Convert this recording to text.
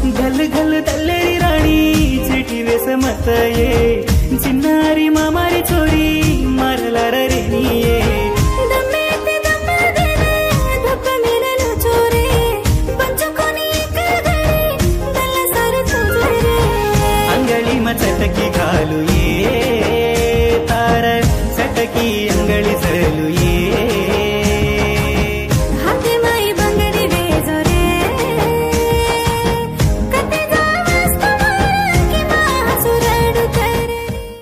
गल गल तल्लेरी राणी चिठी वेस मत ये चिन्नारी मामारी चोरी मारलार रे